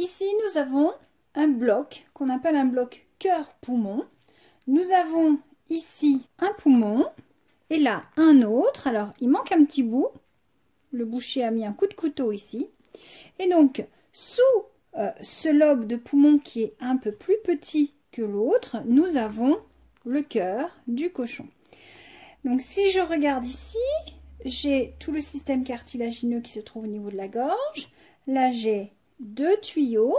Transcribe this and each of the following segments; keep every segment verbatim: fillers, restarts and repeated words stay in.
ici, nous avons un bloc qu'on appelle un bloc cœur-poumon. Nous avons ici un poumon et là un autre. Alors, il manque un petit bout. Le boucher a mis un coup de couteau ici. Et donc, sous euh, ce lobe de poumon qui est un peu plus petit que l'autre, nous avons le cœur du cochon. Donc, si je regarde ici, j'ai tout le système cartilagineux qui se trouve au niveau de la gorge. Là, j'ai deux tuyaux.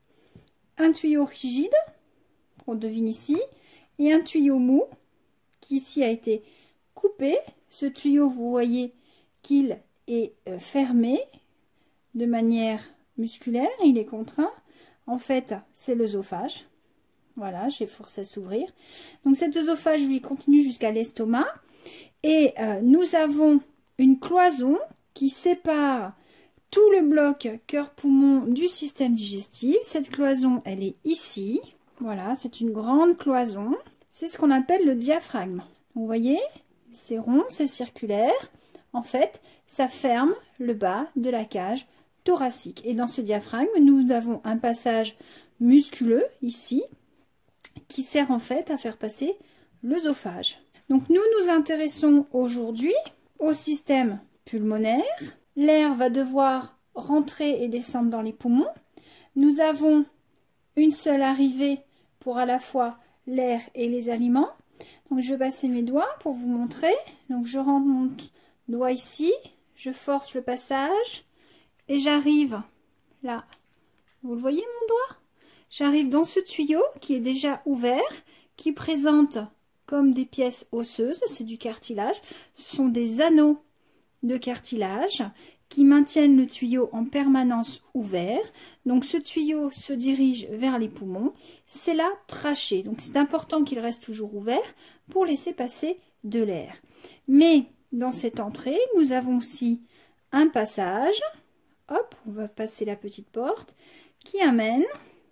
Un tuyau rigide, qu'on devine ici, et un tuyau mou, qui ici a été coupé. Ce tuyau, vous voyez qu'il est euh, fermé de manière musculaire, il est contraint. En fait, c'est l'œsophage. Voilà, j'ai forcé à s'ouvrir. Donc cet œsophage, lui, continue jusqu'à l'estomac. Et euh, nous avons une cloison qui sépare tout le bloc cœur-poumon du système digestif. Cette cloison, elle est ici. Voilà, c'est une grande cloison. C'est ce qu'on appelle le diaphragme. Donc, vous voyez, c'est rond, c'est circulaire. En fait, ça ferme le bas de la cage thoracique. Et dans ce diaphragme, nous avons un passage musculeux ici qui sert en fait à faire passer l'œsophage. Donc nous nous intéressons aujourd'hui au système pulmonaire. L'air va devoir rentrer et descendre dans les poumons. Nous avons une seule arrivée pour à la fois l'air et les aliments. Donc je vais passer mes doigts pour vous montrer. Donc je rentre mon doigt ici, je force le passage et j'arrive là. Vous le voyez mon doigt? J'arrive dans ce tuyau qui est déjà ouvert, qui présente comme des pièces osseuses, c'est du cartilage. Ce sont des anneaux de cartilage qui maintiennent le tuyau en permanence ouvert. Donc ce tuyau se dirige vers les poumons. C'est la trachée. Donc c'est important qu'il reste toujours ouvert pour laisser passer de l'air. Mais dans cette entrée, nous avons aussi un passage. Hop, on va passer la petite porte qui amène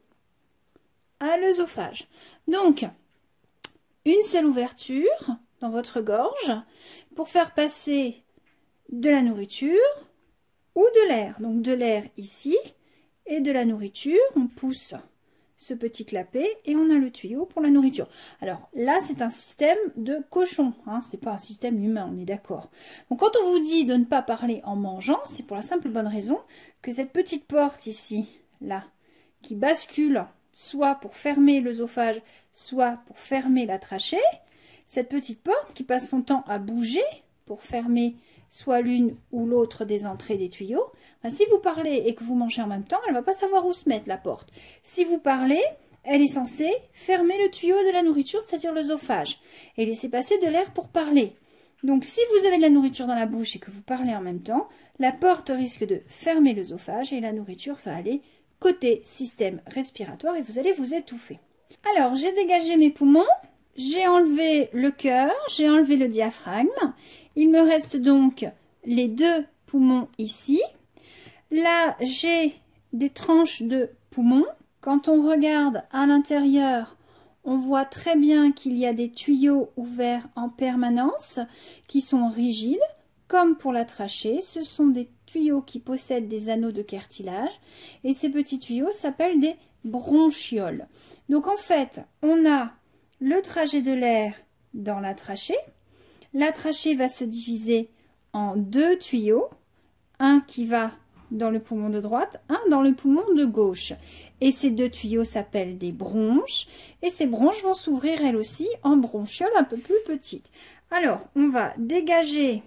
à l'œsophage. Donc, une seule ouverture dans votre gorge pour faire passer de la nourriture ou de l'air. Donc de l'air ici et de la nourriture. On pousse ce petit clapet et on a le tuyau pour la nourriture. Alors là, c'est un système de cochon, hein, c'est pas un système humain, on est d'accord. Donc quand on vous dit de ne pas parler en mangeant, c'est pour la simple bonne raison que cette petite porte ici, là, qui bascule soit pour fermer l'œsophage, soit pour fermer la trachée, cette petite porte qui passe son temps à bouger pour fermer soit l'une ou l'autre des entrées des tuyaux, ben, si vous parlez et que vous mangez en même temps, elle ne va pas savoir où se mettre la porte. Si vous parlez, elle est censée fermer le tuyau de la nourriture, c'est-à-dire l'œsophage, et laisser passer de l'air pour parler. Donc si vous avez de la nourriture dans la bouche et que vous parlez en même temps, la porte risque de fermer l'œsophage et la nourriture va aller côté système respiratoire et vous allez vous étouffer. Alors, j'ai dégagé mes poumons, j'ai enlevé le cœur, j'ai enlevé le diaphragme. Il me reste donc les deux poumons ici. Là, j'ai des tranches de poumons. Quand on regarde à l'intérieur, on voit très bien qu'il y a des tuyaux ouverts en permanence qui sont rigides, comme pour la trachée. Ce sont des tuyaux qui possèdent des anneaux de cartilage et ces petits tuyaux s'appellent des bronchioles. Donc en fait, on a le trajet de l'air dans la trachée. La trachée va se diviser en deux tuyaux, un qui va dans le poumon de droite, un dans le poumon de gauche. Et ces deux tuyaux s'appellent des bronches et ces bronches vont s'ouvrir elles aussi en bronchioles un peu plus petites. Alors, on va dégager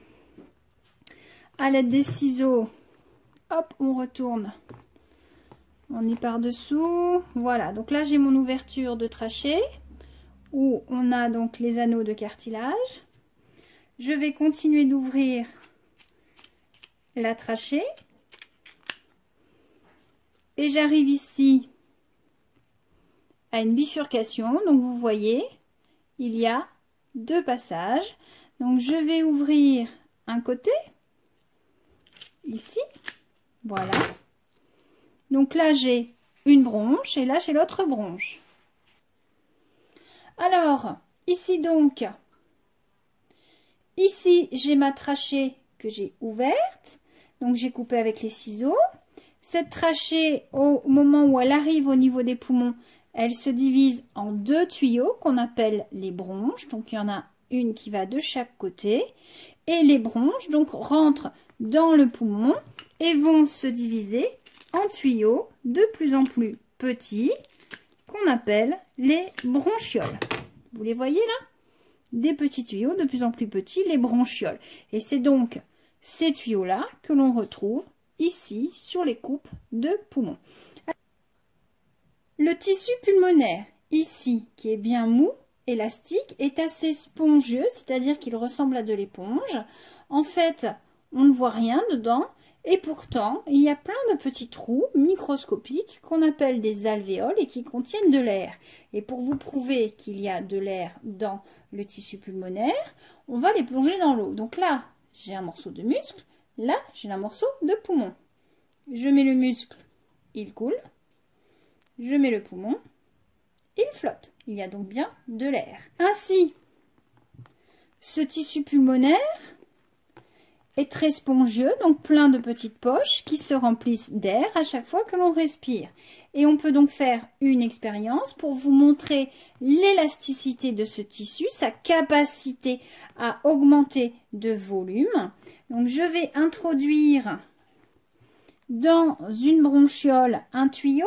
à l'aide des ciseaux, hop, on retourne, on est par-dessous, voilà, donc là j'ai mon ouverture de trachée, où on a donc les anneaux de cartilage. Je vais continuer d'ouvrir la trachée, et j'arrive ici à une bifurcation, donc vous voyez, il y a deux passages, donc je vais ouvrir un côté, ici, voilà. Donc là, j'ai une bronche et là, j'ai l'autre bronche. Alors, ici donc, ici, j'ai ma trachée que j'ai ouverte. Donc, j'ai coupé avec les ciseaux. Cette trachée, au moment où elle arrive au niveau des poumons, elle se divise en deux tuyaux qu'on appelle les bronches. Donc il y en a une qui va de chaque côté. Et les bronches donc rentrent dans le poumon et vont se diviser en tuyaux de plus en plus petits qu'on appelle les bronchioles. Vous les voyez là? Des petits tuyaux de plus en plus petits, les bronchioles. Et c'est donc ces tuyaux-là que l'on retrouve ici sur les coupes de poumons. Le tissu pulmonaire, ici, qui est bien mou, élastique, est assez spongieux, c'est-à-dire qu'il ressemble à de l'éponge. En fait, on ne voit rien dedans, et pourtant, il y a plein de petits trous microscopiques qu'on appelle des alvéoles et qui contiennent de l'air. Et pour vous prouver qu'il y a de l'air dans le tissu pulmonaire, on va les plonger dans l'eau. Donc là, j'ai un morceau de muscle, là, j'ai un morceau de poumon. Je mets le muscle, il coule. Je mets le poumon, il flotte. Il y a donc bien de l'air. Ainsi, ce tissu pulmonaire est très spongieux, donc plein de petites poches qui se remplissent d'air à chaque fois que l'on respire. Et on peut donc faire une expérience pour vous montrer l'élasticité de ce tissu, sa capacité à augmenter de volume. Donc je vais introduire dans une bronchiole un tuyau.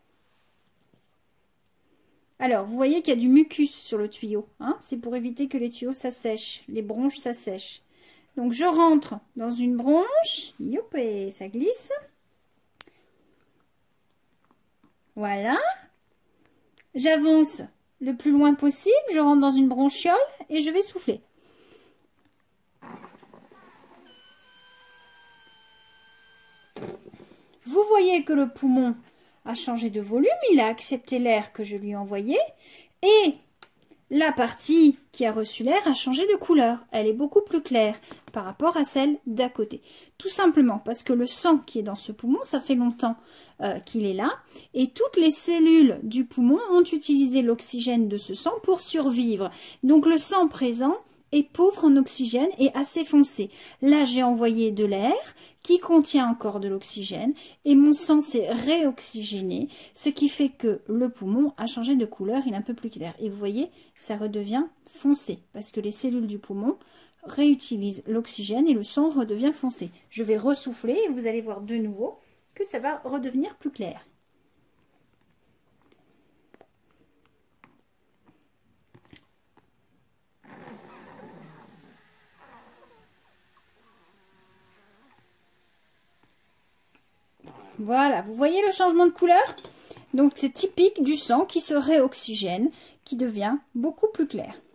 Alors, vous voyez qu'il y a du mucus sur le tuyau. Hein, c'est pour éviter que les tuyaux s'assèchent, les bronches s'assèchent. Donc, je rentre dans une bronche. Youp, et ça glisse. Voilà. J'avance le plus loin possible. Je rentre dans une bronchiole et je vais souffler. Vous voyez que le poumon a changé de volume, il a accepté l'air que je lui ai envoyé et la partie qui a reçu l'air a changé de couleur. Elle est beaucoup plus claire par rapport à celle d'à côté. Tout simplement parce que le sang qui est dans ce poumon, ça fait longtemps euh, qu'il est là et toutes les cellules du poumon ont utilisé l'oxygène de ce sang pour survivre. Donc le sang présent est pauvre en oxygène et assez foncé. Là, j'ai envoyé de l'air qui contient encore de l'oxygène et mon sang s'est réoxygéné, ce qui fait que le poumon a changé de couleur, il est un peu plus clair. Et vous voyez, ça redevient foncé parce que les cellules du poumon réutilisent l'oxygène et le sang redevient foncé. Je vais ressouffler et vous allez voir de nouveau que ça va redevenir plus clair. Voilà, vous voyez le changement de couleur? Donc c'est typique du sang qui se réoxygène, qui devient beaucoup plus clair.